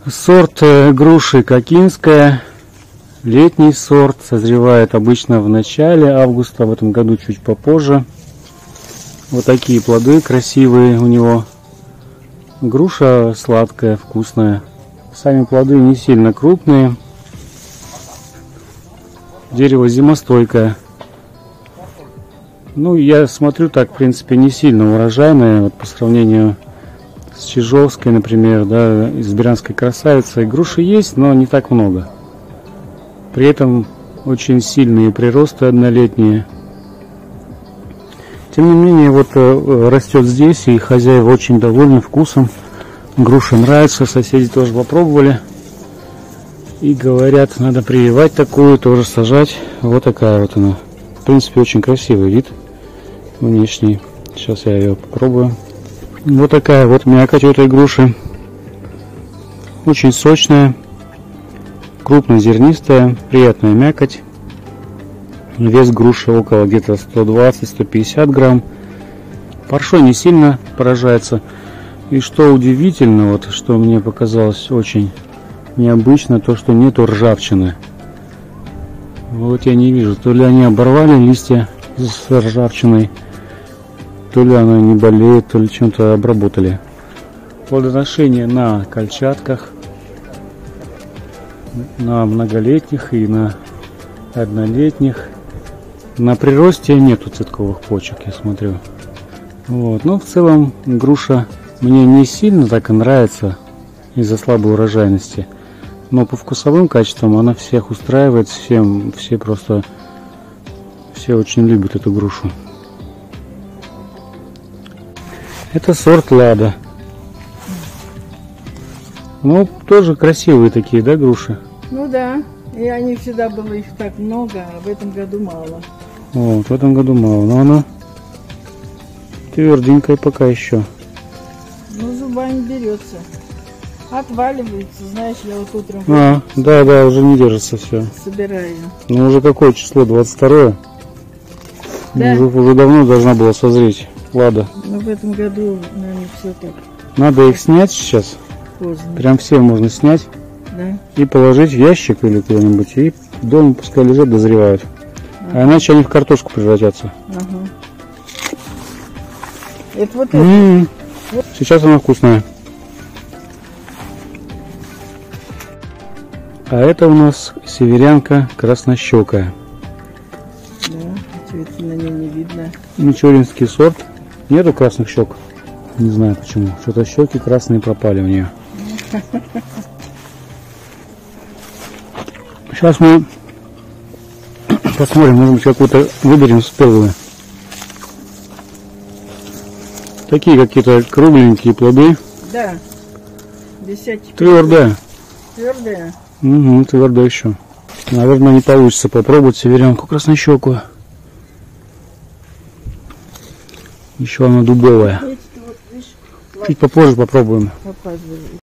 Сорт груши кокинская, летний сорт, созревает обычно в начале августа, в этом году чуть попозже. Вот такие плоды красивые у него. Груша сладкая, вкусная. Сами плоды не сильно крупные. Дерево зимостойкое. Ну, я смотрю, так, в принципе, не сильно урожайное, вот по сравнению с Чижовской, например, да, с Брянской красавицей. Груши есть, но не так много. При этом очень сильные приросты однолетние. Тем не менее, вот растет здесь, и хозяева очень довольны вкусом. Груша нравится, соседи тоже попробовали. И говорят, надо прививать такую, тоже сажать. Вот такая вот она. В принципе, очень красивый вид внешний. Сейчас я ее попробую. Вот такая вот мякоть у этой груши. Очень сочная, крупнозернистая, приятная мякоть. Вес груши около где-то 120-150 грамм. Паршой не сильно поражается. И что удивительно, вот что мне показалось очень необычно, то что нету ржавчины. Вот я не вижу, то ли они оборвали листья с ржавчиной, то ли она не болеет, то ли чем-то обработали. Плодоношение на кольчатках, на многолетних и на однолетних. На приросте нету цветковых почек, я смотрю. Вот. Но в целом груша мне не сильно так и нравится из-за слабой урожайности. Но по вкусовым качествам она всех устраивает, все очень любят эту грушу. Это сорт Лада. Ну, тоже красивые такие, да, груши? Ну да, и они всегда было их так много, а в этом году мало. Вот, в этом году мало, но она тверденькая пока еще. Ну, зубами берется. Отваливается, знаешь, я вот утром... Да, уже не держится все. Собираю. Ну, уже какое число? 22-е? Да. Уже давно должна была созреть Лада. Но в этом году, наверное, все так. Надо их снять сейчас. Поздно. Прям все можно снять. Да. И положить в ящик или куда-нибудь. И дома пускай лежат, дозревают. А иначе они в картошку превратятся. Ага. Это вот это. Сейчас она вкусная. А это у нас северянка краснощекая. Да, цвета на ней не видно. Мичуринский сорт. Нету красных щек. Не знаю почему. Что-то щеки красные пропали у нее. Сейчас мы посмотрим, может быть, какую-то выберем спелую. Такие какие-то кругленькие плоды. Да. Без всяких... Твердая. Твердая. Угу, твердая еще. Наверное, не получится попробовать северянку краснощекую. Еще она дубовая. Чуть попозже попробуем.